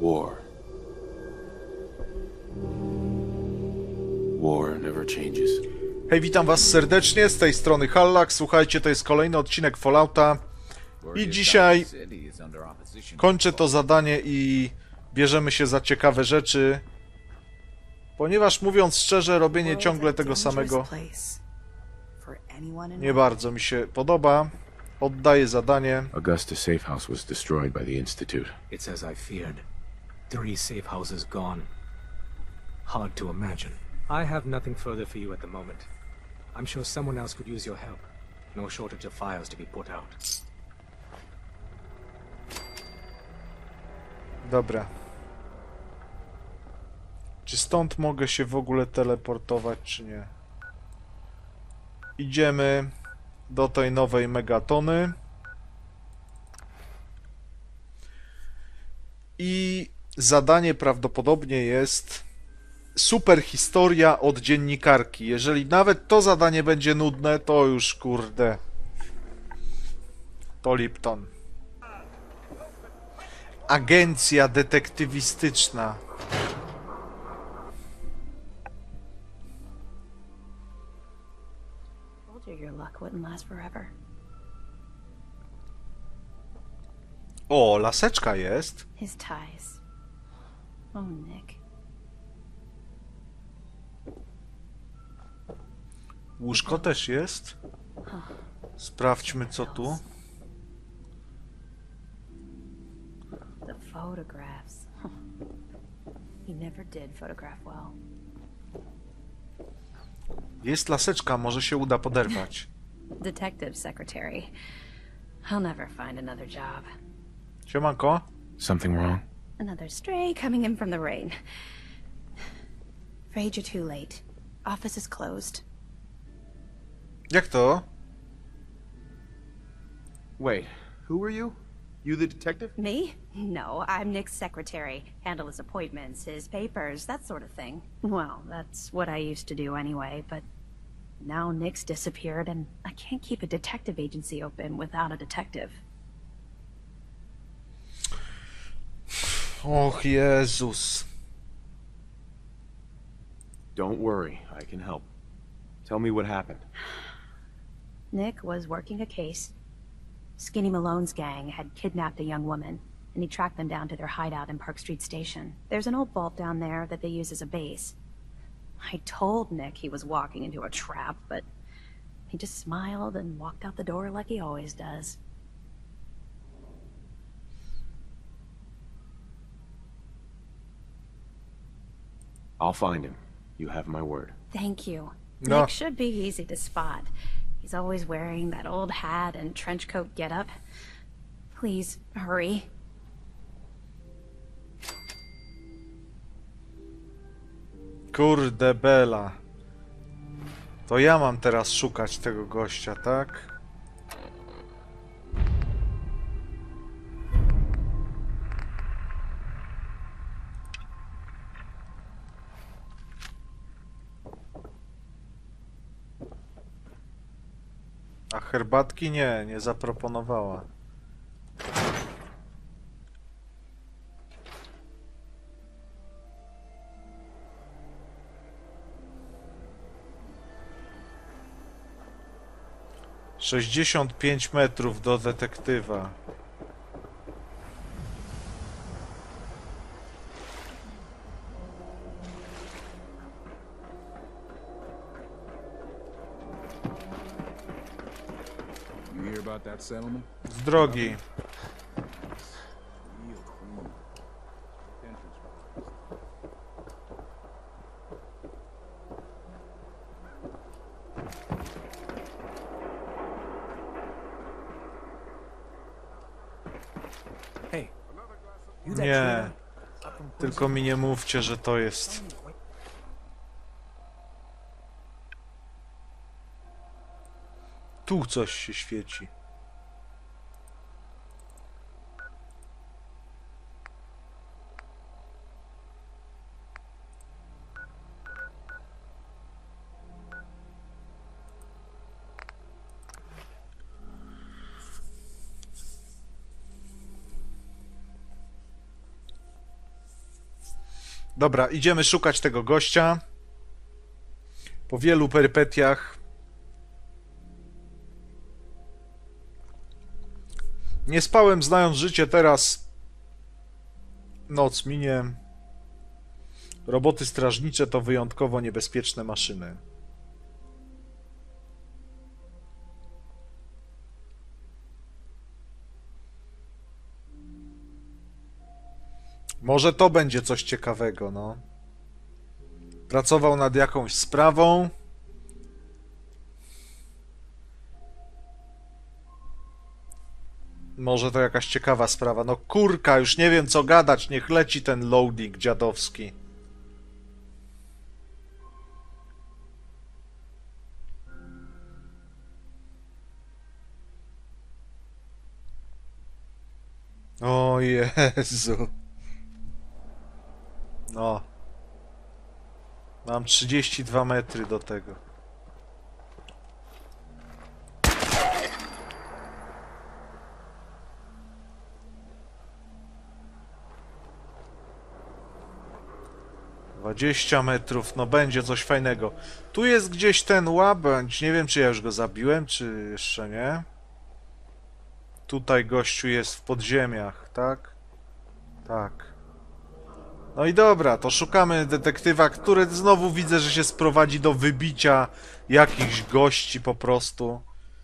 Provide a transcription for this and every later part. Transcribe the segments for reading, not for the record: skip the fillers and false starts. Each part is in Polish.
War. War never changes. Hej, witam was serdecznie, z tej strony Hallak. Słuchajcie, to jest kolejny odcinek Fallouta. I dzisiaj kończę to zadanie i bierzemy się za ciekawe rzeczy. Ponieważ, mówiąc szczerze, robienie ciągle tego samego nie bardzo mi się podoba. Oddaję zadanie. Augusta safe house was destroyed by the Institute. It's as I feared. 3 safe houses gone. Hard to imagine. I have nothing further for you at the moment. I'm sure someone else could use your help. No shortage of fires to be put out. Dobra. Czy stąd mogę się w ogóle teleportować, czy nie? Idziemy do tej nowej Megatony. I zadanie prawdopodobnie jest super historia od dziennikarki. Jeżeli nawet to zadanie będzie nudne, to już kurde. To Lipton. Agencja detektywistyczna. Your luck wouldn't last forever. O, laseczka jest. His ties. Oh, Nick. Łóżko też jest. Sprawdźmy, co tu. The photographs. He never did photograph well. Jest laseczka, może się uda poderwać. Detective secretary. I'll never find another job. Siemanko. Something wrong? Another stray coming in from the rain. Afraid you're too late. Office is closed. Jak to? Wait, who were you? You the detective? Me? No, I'm Nick's secretary. Handle his appointments, his papers, that sort of thing. Well, that's what I used to do anyway, but now Nick's disappeared and I can't keep a detective agency open without a detective. Och, Jezus. Don't worry, I can help. Tell me what happened. Nick was working a case. Skinny Malone's gang had kidnapped a young woman, and he tracked them down to their hideout in Park Street Station. There's an old vault down there that they use as a base. I told Nick he was walking into a trap, but he just smiled and walked out the door like he always does. I'll find him. You have my word. Thank you. No. Nick should be easy to spot. He's always wearing that old hat and trench coat getup. Please, hurry. Kurde bela. To ja mam teraz szukać tego gościa, tak? A herbatki nie zaproponowała. „65 metrów do detektywa. You hear about that settlement? Z drogi. Hey, you that Nie. trader? Up from Tylko mi nie mówcie, że to jest. Tu coś się świeci. Dobra, idziemy szukać tego gościa. Po wielu perypetiach. Nie spałem, znając życie teraz. Noc minie. Roboty strażnicze to wyjątkowo niebezpieczne maszyny. Może to będzie coś ciekawego, no. Pracował nad jakąś sprawą. Może to jakaś ciekawa sprawa. No kurka, już nie wiem co gadać. Niech leci ten loading dziadowski. O Jezu. No. Mam 32 metry do tego. Dwadzieścia metrów, no będzie coś fajnego. Tu jest gdzieś ten łabędź. Nie wiem, czy ja już go zabiłem, czy jeszcze nie. Tutaj gościu jest w podziemiach, tak? Tak. No i dobra, to szukamy detektywa, który znowu widzę, że się sprowadzi do wybicia jakichś gości po prostu.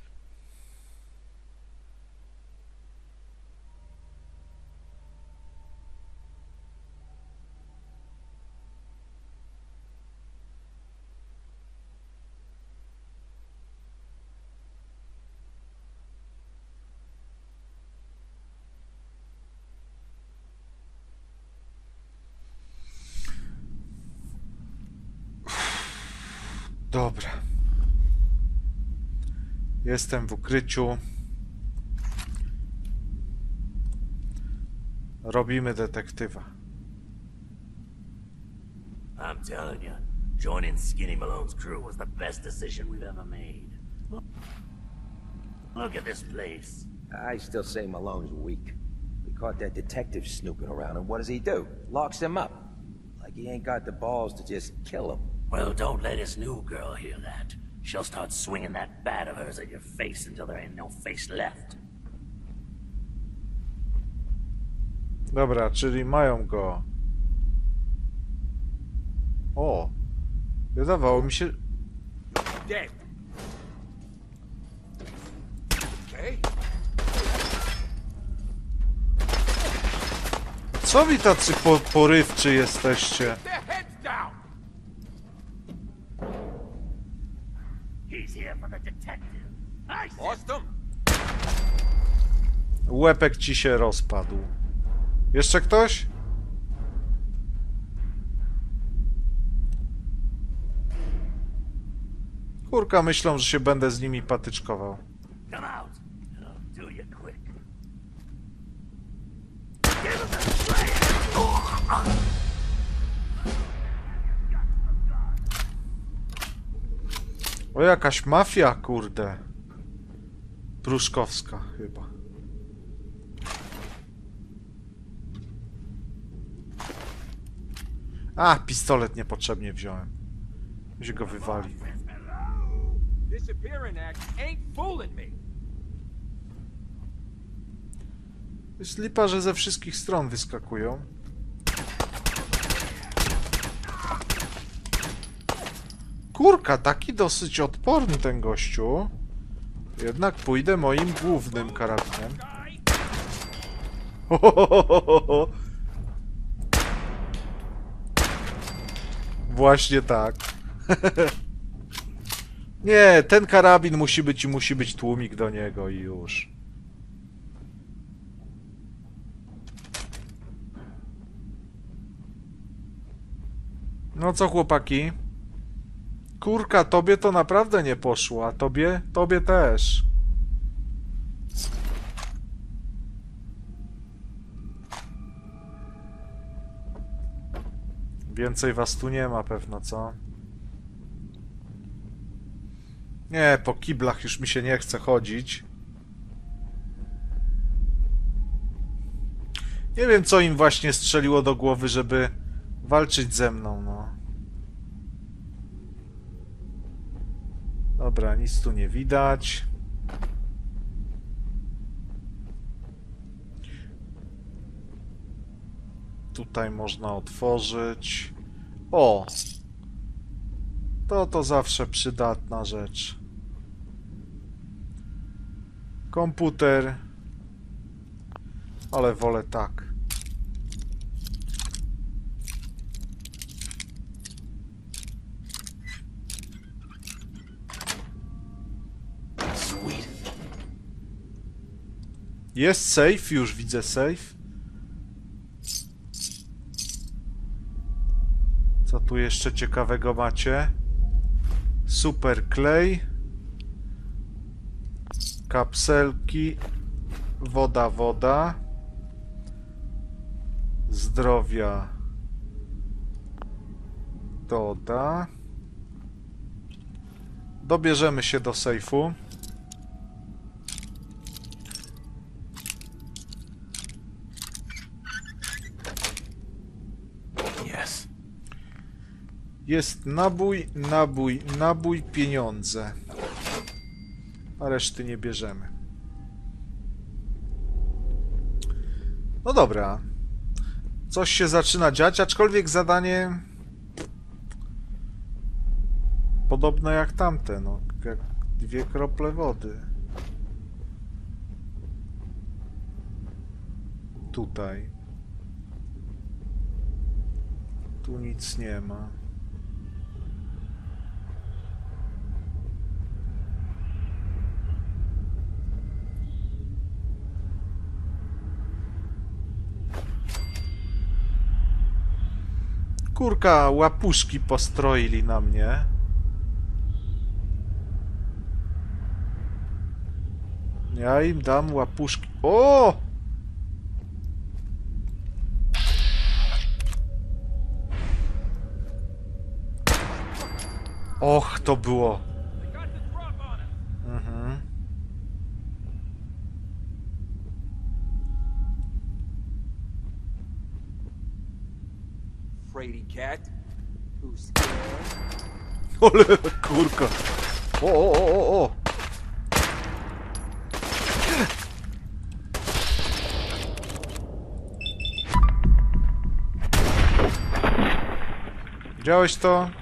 Dobra. Jestem w ukryciu. Robimy detektywa. I'm telling you, joining Skinny Malone's crew was the best decision we've ever made. Look at this place. I still say Malone's weak. We caught that detective snooping around, and what does he do? Locks him up. Like he ain't got the balls to just kill him. Well, don't let his new girl hear that. She'll start swinging that bat of hers at your face until there ain't no face left. Dobra, czyli mają go. O! Wydawało mi się... Dead. Okay. Co wy tacy porywczy jesteście? Their heads down. He's here for the detective. I said Lost them. Łepek ci się rozpadł. Jeszcze ktoś? Kurka, myślą, że się będę z nimi patyczkował. come out, and I'll do you quick. Give him the slayer. O, jakaś mafia, kurde. Pruszkowska chyba. A, pistolet niepotrzebnie wziąłem. Się go wywali. Disappearing act ain't fooling me. Jest lipa, że ze wszystkich stron wyskakują. Kurka, taki dosyć odporny ten gościu. Jednak pójdę moim głównym karabinem. Właśnie tak. Nie, ten karabin musi być i musi być tłumik do niego i już. No co, chłopaki? Kurka, tobie to naprawdę nie poszło, a tobie? Tobie też. Więcej was tu nie ma pewno, co? Nie, po kiblach już mi się nie chce chodzić. Nie wiem, co im właśnie strzeliło do głowy, żeby walczyć ze mną, no. Dobra, nic tu nie widać. Tutaj można otworzyć. O! To zawsze przydatna rzecz. Komputer. Ale wolę tak. Sweet. Jest safe, już widzę safe. Co tu jeszcze ciekawego macie? Super klej. Kapselki. Woda. Zdrowia. Doda. Dobierzemy się do sejfu. Yes. Jest nabój, pieniądze. A reszty nie bierzemy. No dobra. Coś się zaczyna dziać, aczkolwiek zadanie podobne jak tamte, no. Jak 2 krople wody. Tutaj. Tu nic nie ma. Kurka, łapuszki postroili na mnie. Ja im dam łapuszki. O! Och, to było. Mhm. Fraidy cat. Who's scared? Ole, kurka. O. Widziałeś to?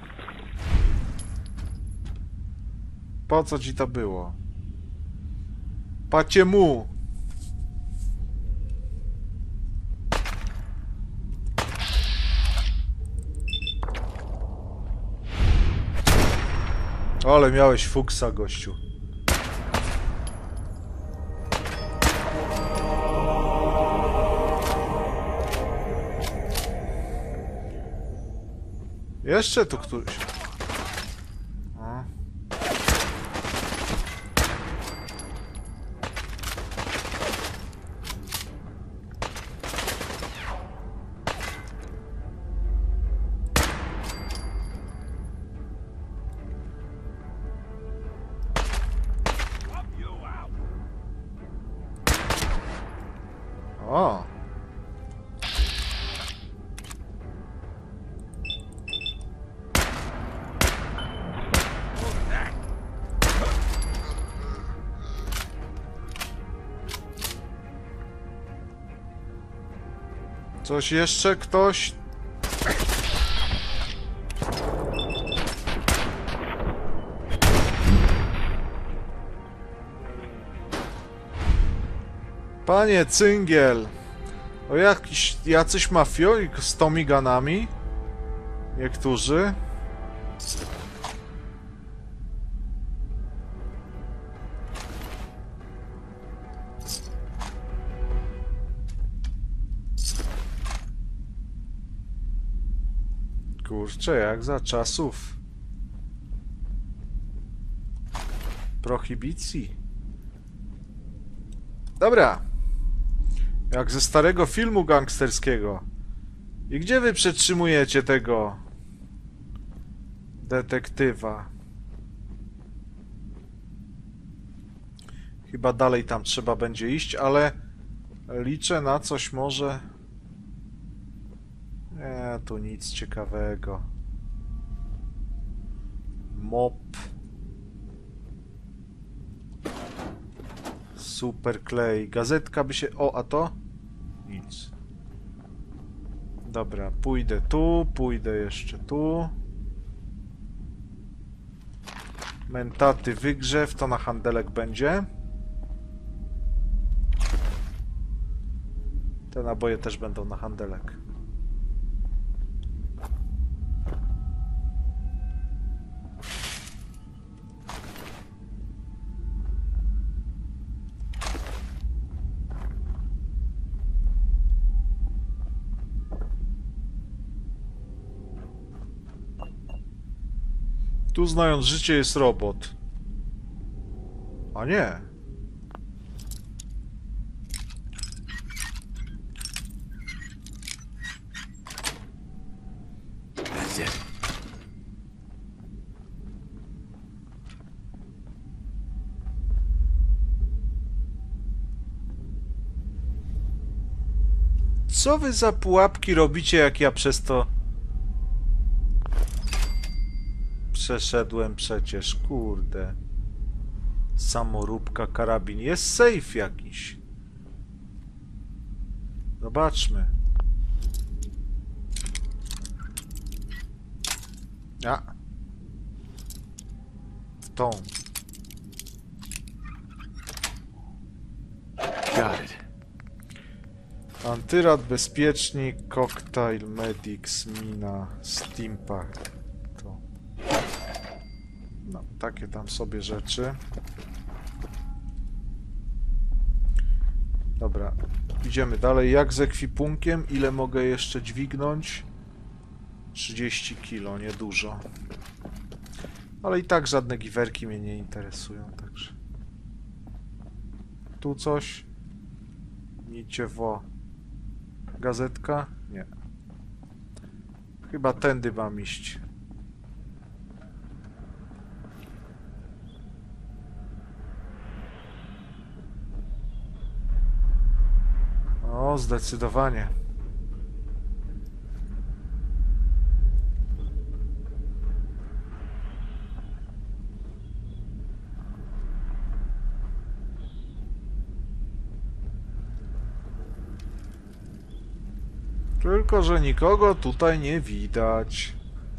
Po co ci to było? Pacie mu! Ale miałeś fuksa, gościu. Jeszcze tu któryś. O. O. Coś jeszcze? Ktoś? Panie Cyngiel! O jacyś mafioik z tomiganami? Niektórzy? Kurczę, jak za czasów prohibicji. Dobra. Jak ze starego filmu gangsterskiego. I gdzie wy przetrzymujecie tego detektywa? Chyba dalej tam trzeba będzie iść, ale liczę na coś może... Tu nic ciekawego. Mop. Super klej. Gazetka by się... O, a to? Nic. Dobra, pójdę tu, pójdę jeszcze tu. Mentaty wygrzew, to na handelek będzie. Te naboje też będą na handelek. Tu, znając życie, jest robot. A nie. That's it. Co wy za pułapki robicie, jak ja przez to... Przeszedłem przecież, kurde. Samoróbka, karabin. Jest safe jakiś. Zobaczmy. A. W tą. Got it. Antyrad, bezpiecznik, koktajl, medics, mina, steampack. To. No, takie tam sobie rzeczy. Dobra, idziemy dalej. Jak z ekwipunkiem? Ile mogę jeszcze dźwignąć? 30 kilo, niedużo. Ale i tak żadne giwerki mnie nie interesują, także... Tu coś? Nicie wo. Gazetka? Nie. Chyba tędy mam iść. O, zdecydowanie. Tylko że nikogo tutaj nie widać.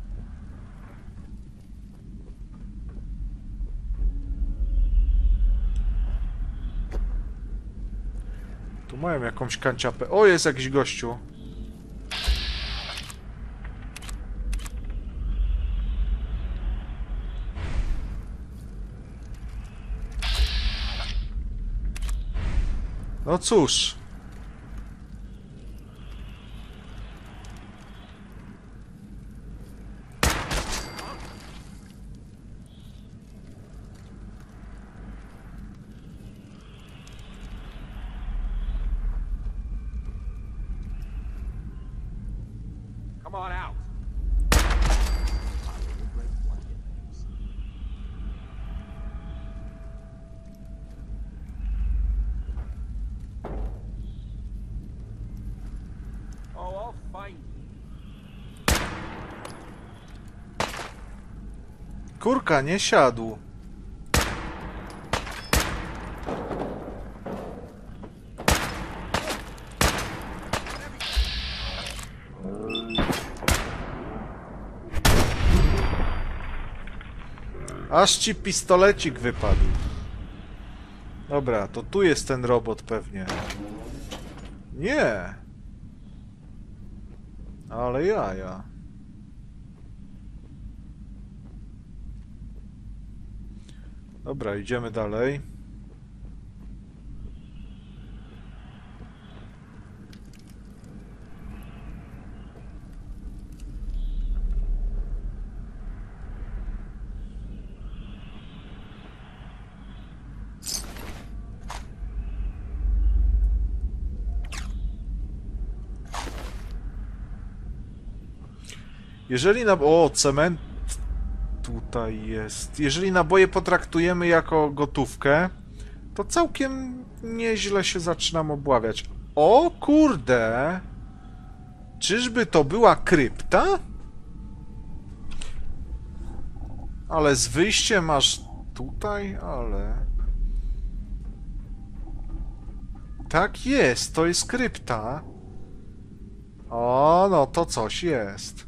Tu mają jakąś kanciapę. O, jest jakiś gościu. No cóż. Come on out. Oh, I'll find you. Kurka, nie siadł. Aż ci pistolecik wypadł. Dobra, to tu jest ten robot pewnie. Nie. Ale jaja. Dobra, idziemy dalej. Jeżeli na... O, cement tutaj jest. Jeżeli naboje potraktujemy jako gotówkę, to całkiem nieźle się zaczynam obławiać. O kurde! Czyżby to była krypta? Ale z wyjściem masz tutaj, ale... Tak jest, to jest krypta. O, no to coś jest.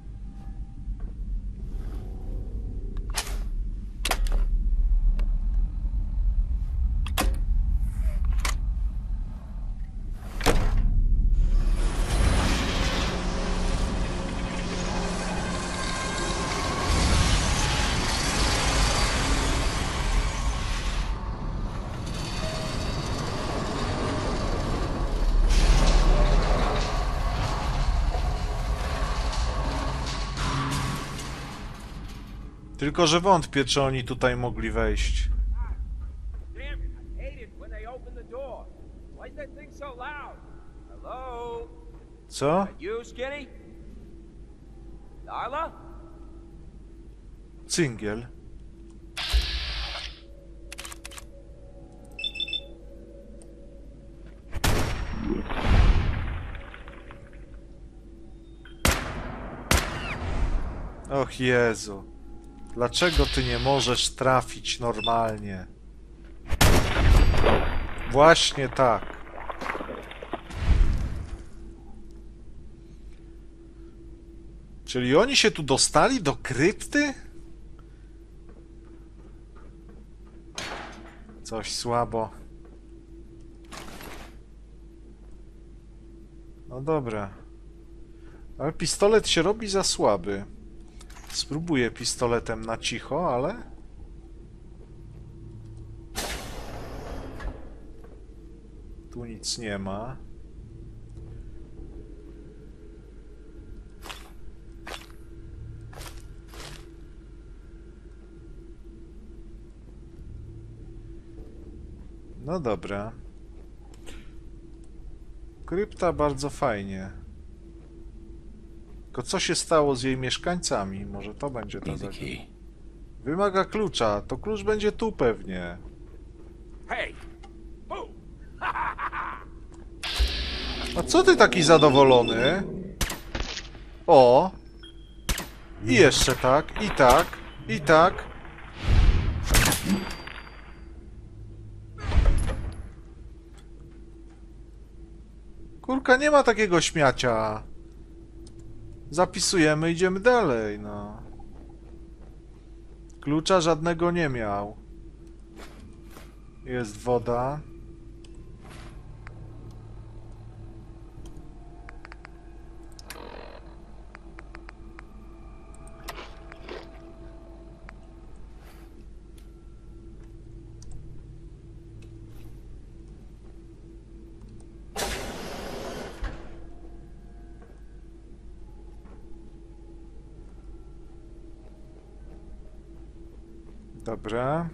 Tylko, że wątpię, czy oni tutaj mogli wejść. Damn it, I hate it when they open the door. Why's that thing so loud? Hello? Co? You, Skinny? Darla? Cyngiel. Och Jezu. Dlaczego ty nie możesz trafić normalnie? Właśnie tak. Czyli oni się tu dostali do krypty? Coś słabo. No dobra. Ale pistolet się robi za słaby. Spróbuję pistoletem na cicho, ale... Tu nic nie ma. No dobra. Krypta bardzo fajnie. Tylko co się stało z jej mieszkańcami? Może to będzie ta zagadka. Wymaga klucza. To klucz będzie tu pewnie. Hey! Move! A co ty taki zadowolony? O! I jeszcze tak, i tak, i tak. Kurka, nie ma takiego śmiacia. Zapisujemy, idziemy dalej, no. Klucza żadnego nie miał. Jest woda. Dobra.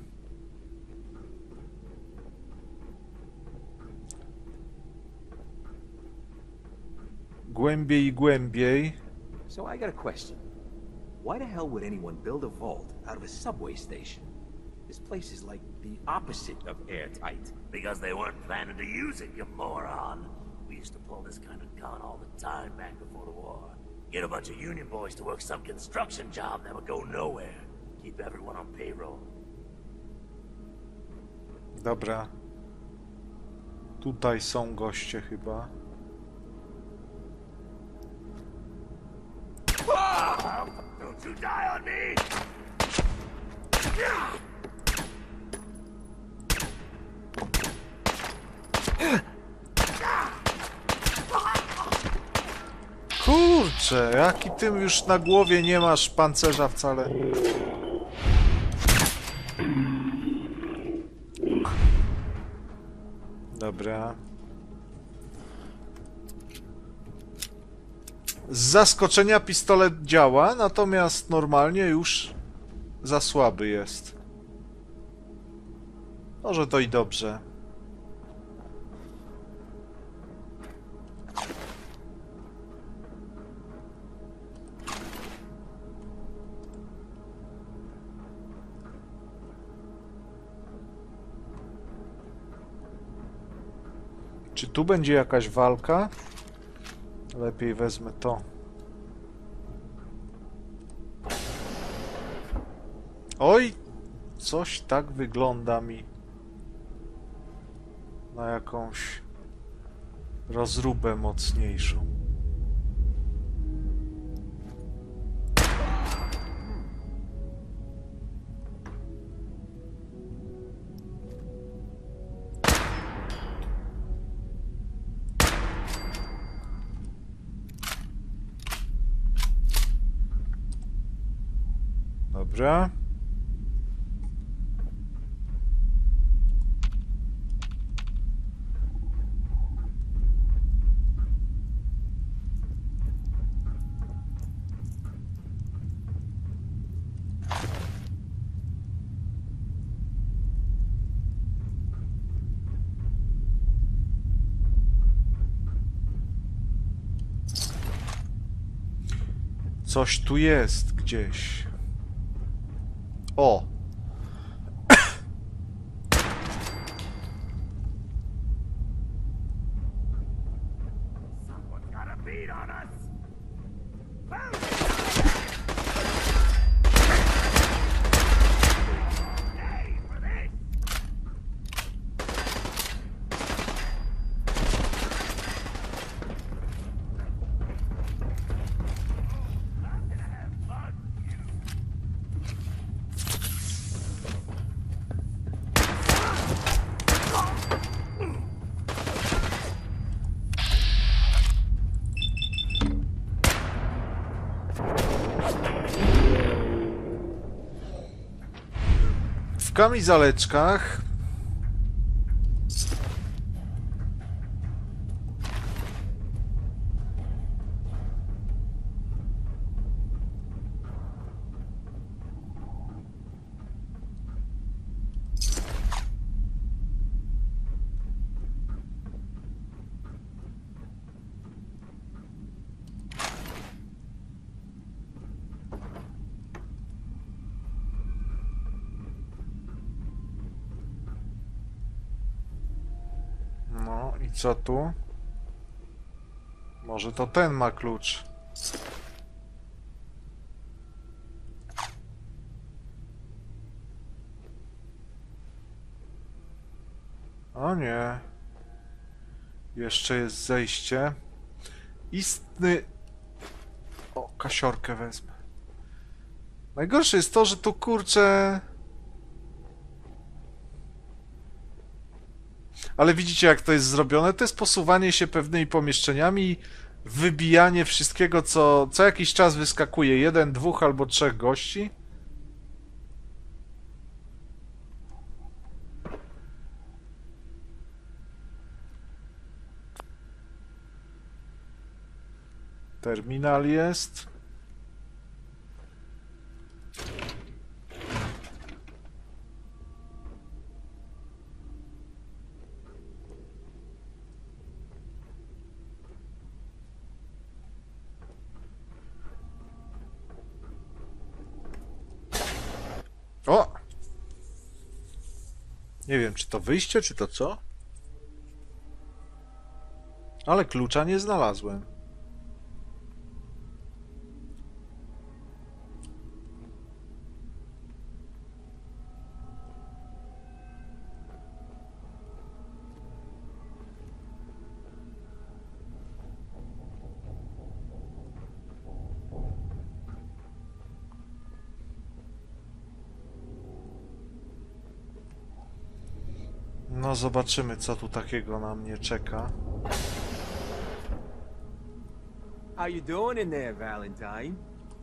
Głębiej i głębiej. So I got a question. Why the hell would anyone build a vault out of a subway station? This place is like the opposite of airtight. Because they weren't planning to use it, you moron. We used to pull this kind of gun all the time back before the war. Get a bunch of union boys to work some construction job that would go nowhere. Keep everyone on payroll. Dobra. Tutaj są goście chyba. Don't you die on me! Kurczę, jaki ty już na głowie nie masz pancerza wcale. Dobra. Z zaskoczenia pistolet działa, natomiast normalnie już za słaby jest. Może to i dobrze. Czy tu będzie jakaś walka? Lepiej wezmę to. Oj! Coś tak wygląda mi na jakąś rozróbę mocniejszą. Dobra. Coś tu jest gdzieś. O! Someone's got a beat on us. Hey, for this. I'm gonna have fun with you. W kamizeleczkach. No i co tu? Może to ten ma klucz. O nie. Jeszcze jest zejście. Istny... O, kasiorkę wezmę. Najgorsze jest to, że tu kurczę... Ale widzicie, jak to jest zrobione? To jest posuwanie się pewnymi pomieszczeniami, wybijanie wszystkiego, co jakiś czas wyskakuje. 1, 2 albo 3 gości. Terminal jest. O! Nie wiem, czy to wyjście, czy to co? Ale klucza nie znalazłem. No zobaczymy, co tu takiego na mnie czeka. How you doing in there, Valentine?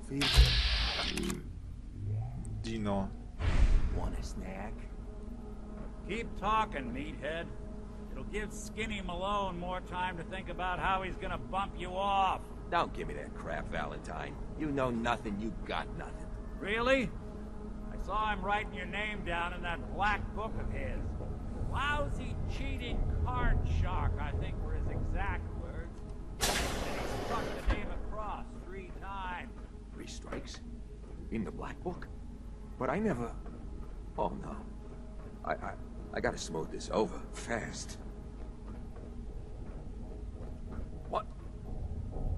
Dino. Want a snack? Keep talking, meathead. It'll give Skinny Malone more time to think about how he's gonna bump you off. Don't give me that crap, Valentine. You know nothing, you got nothing. Really? I saw him writing your name down in that black book of his. Lousy, cheating card shark, I think were his exact words. And he struck the name across 3 times. 3 strikes? In the black book? But I never... Oh, no. I gotta smooth this over, fast. What?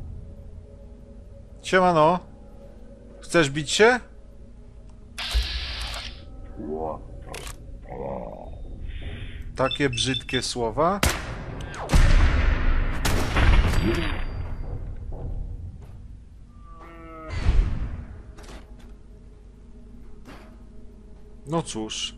Siemano. Chcesz bić się? Takie brzydkie słowa. No cóż.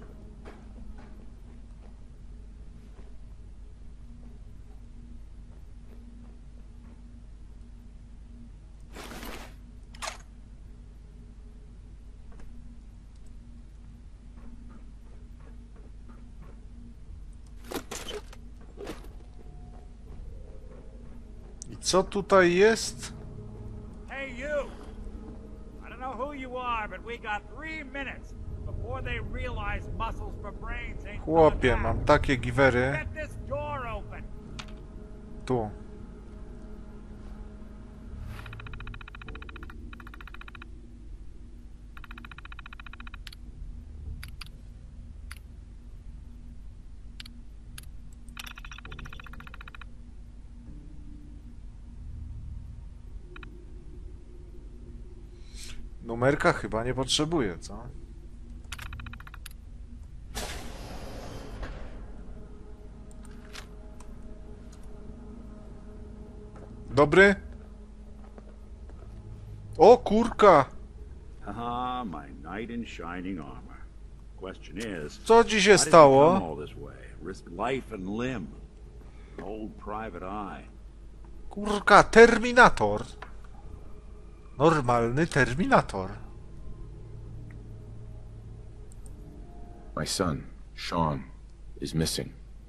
I co tutaj jest? Hey, you! I don't know who you are, but we got 3 minutes before they realize muscles for brains ain't Chłopie, coming mam back. takie giwery. Get this door open! Tu. Numerka chyba nie potrzebuję, co? Dobry? O, kurka! Haha, my knight in shining armor. Question is, Co ci się why did you come stało? all this way? Risk life and limb. An old private eye. Kurka, Terminator. Normalny Terminator. My son, Sean, is missing.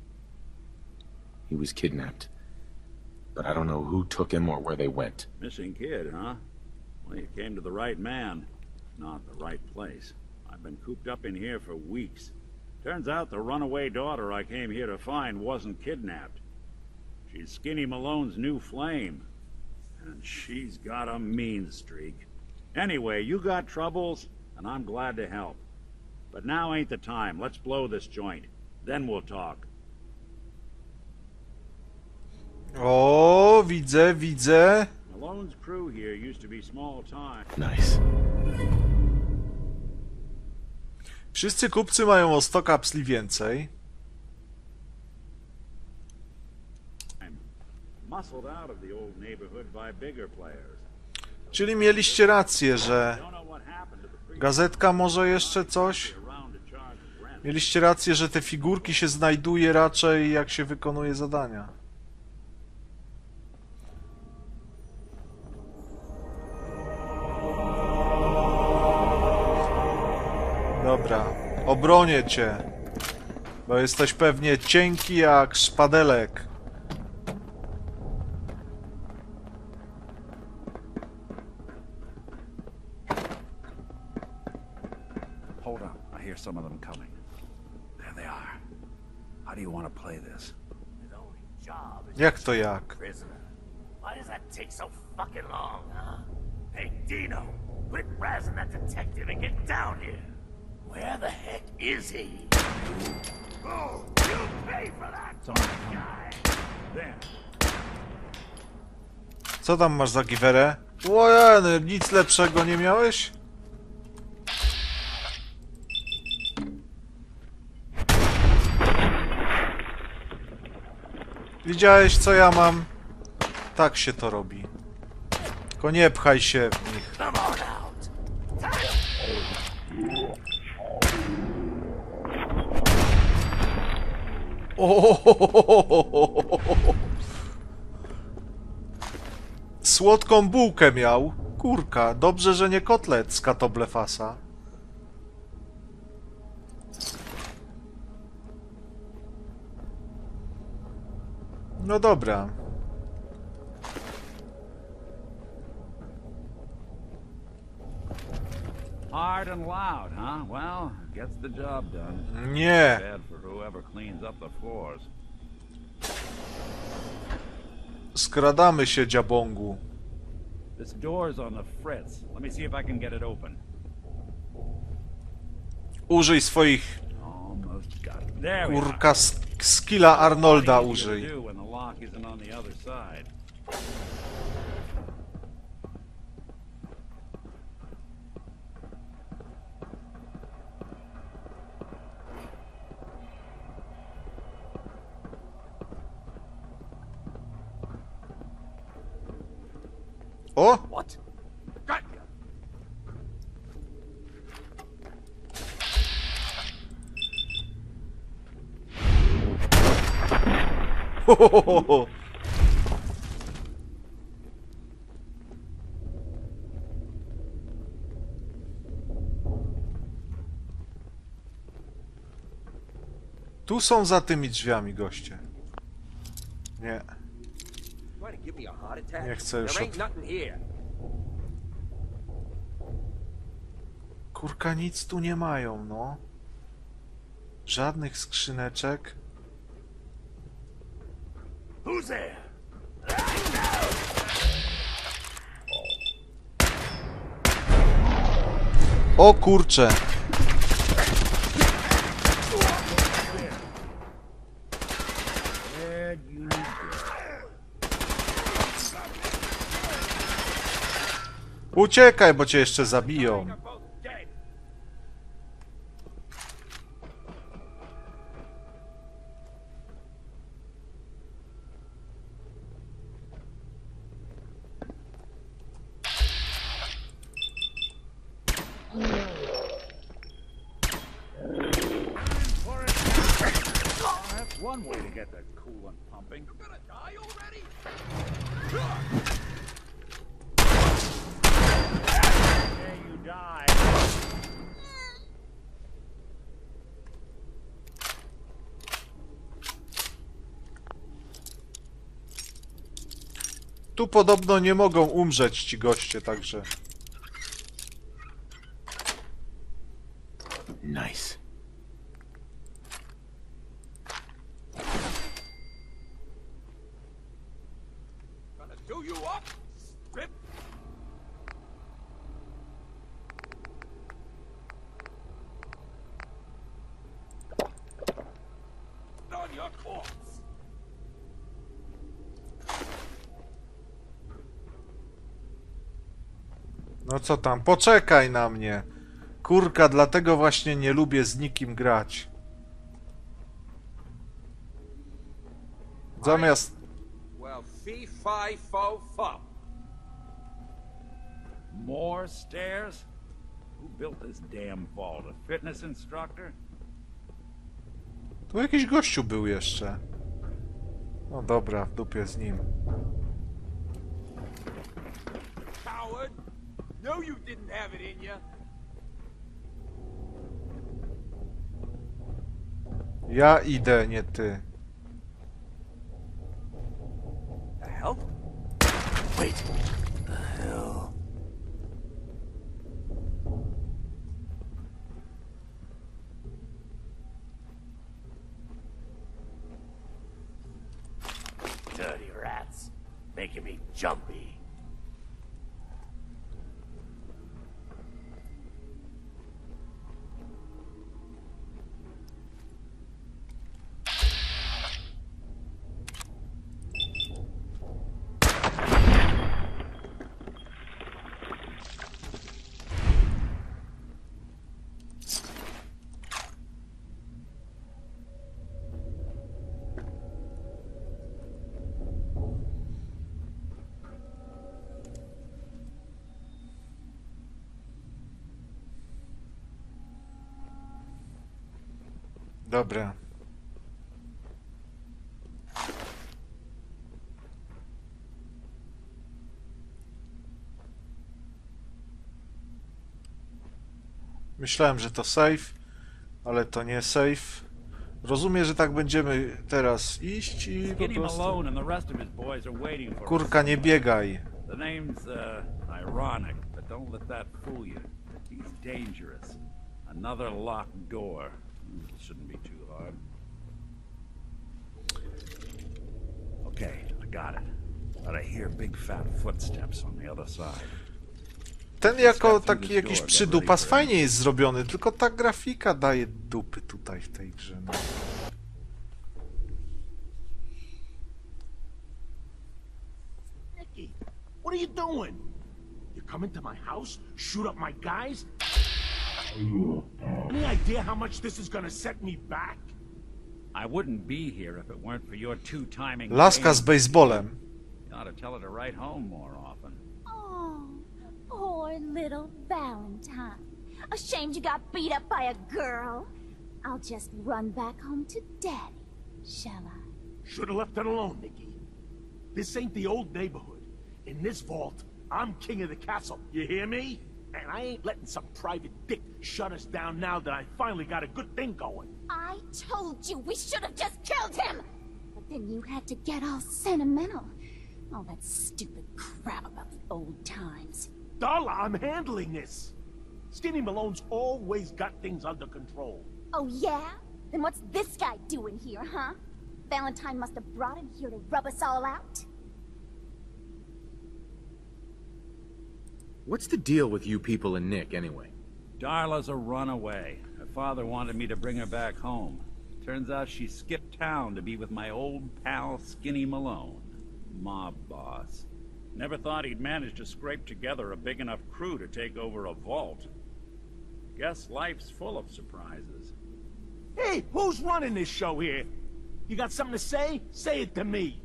He was kidnapped. But I don't know who took him or where they went. Missing kid, huh? Well, you came to the right man, not the right place. I've been cooped up in here for weeks. Turns out the runaway daughter I came here to find wasn't kidnapped. She's Skinny Malone's new flame. And she's got a mean streak. Anyway, you got troubles, and I'm glad to help. But now ain't the time. Let's blow this joint. Then we'll talk. O, widzę, widzę. Malone's crew here used to be small time. Nice. Wszyscy kupcy mają o 100 kapsli więcej. Muscled out of the old neighborhood by bigger players. Czyli mieliście rację, że Don't know what happened to the previous gazetka może jeszcze coś? around to charge rent. Mieliście rację, że te figurki się znajduje raczej jak się wykonuje zadania. Dobra, obronię cię, bo jesteś pewnie cienki jak szpadelek. Hold up. I hear some of them coming. There they are. How do you want to play this? His only job is Jak to jak? prisoner. Why does that take so fucking long, huh? Hey, Dino, quit razzing that detective and get down here. Where the heck is he? Oh, you pay for that, guy. There. Co tam masz za giwerę? Łojeny, nic lepszego nie miałeś? Widziałeś, co ja mam? Tak się to robi. Tylko nie pchaj się w nich. Come on out. Słodką bułkę miał. Kurka, dobrze, że nie kotlet z Katoblefasa. No dobra. Hard and loud, huh? Well, gets the job done. Nie. Bad for whoever cleans up the floors. Skradamy się, dziabągu. This door's on the fritz. Let me see if I can get it open. Użyj swoich, Almost got it. There we are. kurka, skilla Arnolda Easy to użyj. do when the lock isn't on the other side. O! What? Got you. Ho, ho, ho, ho. Tu są za tymi drzwiami goście. Nie. Nie chcę już... Kurka, nic tu nie mają, no. Żadnych skrzyneczek. Who's there? O kurcze. Uciekaj, bo cię jeszcze zabiją. One way to get that coolant pumping. You're gonna die already? There you die. Tu podobno nie mogą umrzeć ci goście, także... Nice. Do you up? Strip. On your corpse. No co tam? Poczekaj na mnie. Kurka, dlatego właśnie nie lubię z nikim grać. Zamiast... Well, fee, fi, fo, fum. More stairs? Who built this damn vault? A fitness instructor? Tu jakiś gościu był jeszcze. No dobra, w dupie z nim. Coward. No, you didn't have it in you. Ja idę, nie ty. The hell? Wait. The hell? Dirty rats. Making me jumpy. Dobra. Myślałem, że to safe, ale to nie safe. Rozumiem, że tak będziemy teraz iść i po prostu... Kurka, nie biegaj. The name's ironic, but don't let that fool you. He's dangerous. Another locked door. Shouldn't be too hard. Okay, I got it. But I hear big fat footsteps on the other side. Ten jako taki jakiś przydupas fajnie jest zrobiony, tylko ta grafika daje dupy tutaj w tej grze. No. Nicky, what are you doing? You come into my house, shoot up my guys? Any idea how much this is gonna set me back? I wouldn't be here if it weren't for your two-timing. Laska z baseballem. You ought to tell her to write home more often. poor little Valentine. Ashamed you got beat up by a girl? I'll just run back home to Daddy, shall I? Should have left it alone, Nikki. This ain't the old neighborhood. In this vault, I'm king of the castle. You hear me? And I ain't letting some private dick shut us down now that I finally got a good thing going. I told you we should have just killed him! But then you had to get all sentimental. All that stupid crap about the old times. Darla, I'm handling this. Skinny Malone's always got things under control. Oh yeah? Then what's this guy doing here, huh? Valentine must have brought him here to rub us all out? What's the deal with you people and Nick, anyway? Darla's a runaway. Her father wanted me to bring her back home. Turns out she skipped town to be with my old pal Skinny Malone, mob boss. Never thought he'd manage to scrape together a big enough crew to take over a vault. Guess life's full of surprises. Hey, who's running this show here? You got something to say? Say it to me.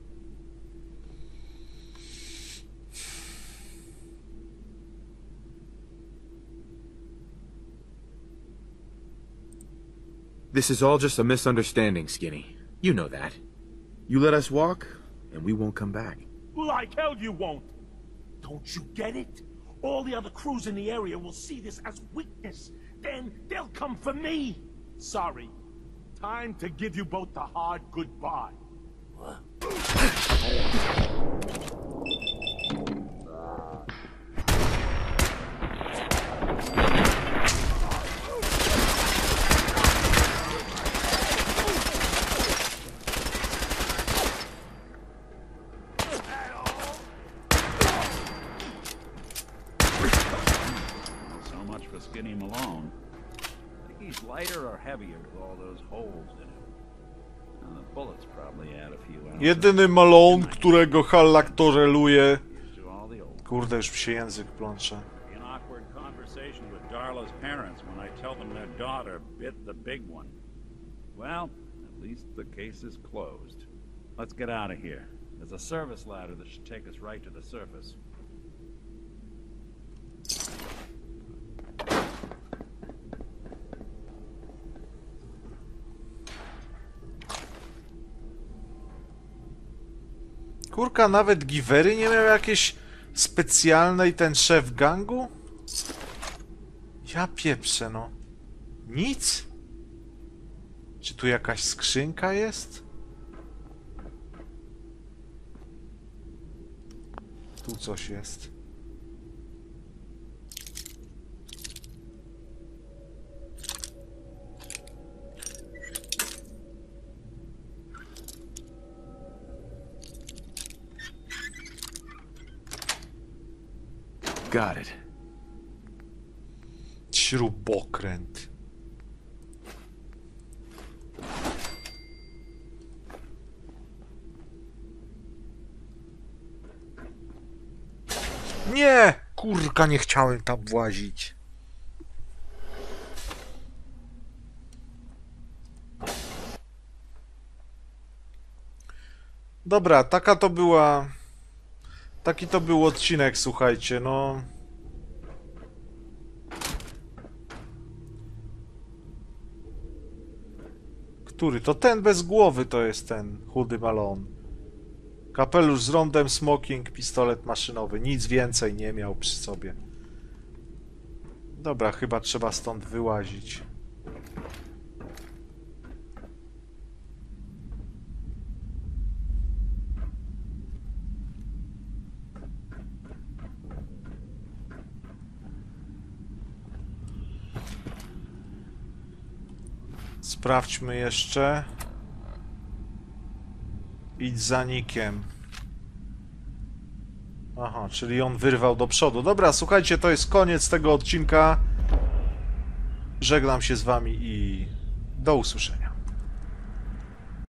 This is all just a misunderstanding, Skinny. You know that. You let us walk, and we won't come back. Like hell you won't. Don't you get it? All the other crews in the area will see this as weakness. Then they'll come for me. Sorry. Time to give you both the hard goodbye. What? Skinny Malone. Think he's lighter or heavier with all those holes in him? And the bullets probably add a few ounces. Jedyny Malone, którego Hallak toreluje. Kurde, już mi się język plącze. An awkward conversation with Darla's parents when I tell them their daughter bit the big one. Well, at least the case is closed. Let's get out of here. There's a service ladder that should take us right to the surface. Kurka, nawet giwery nie miał jakieś specjalnej ten szef gangu? Ja pieprzę, no. Nic? Czy tu jakaś skrzynka jest? Tu coś jest. Got it. Śrubokręt. Nie! Kurka, nie chciałem tam włazić. Dobra, taka to była... Taki to był odcinek, słuchajcie, no... Który? To ten bez głowy to jest ten chudy Malone. Kapelusz z rondem, smoking, pistolet maszynowy. Nic więcej nie miał przy sobie. Dobra, chyba trzeba stąd wyłazić. Sprawdźmy jeszcze. Idź za Nickiem. Aha, czyli on wyrwał do przodu. Dobra, słuchajcie, to jest koniec tego odcinka. Żegnam się z wami i do usłyszenia.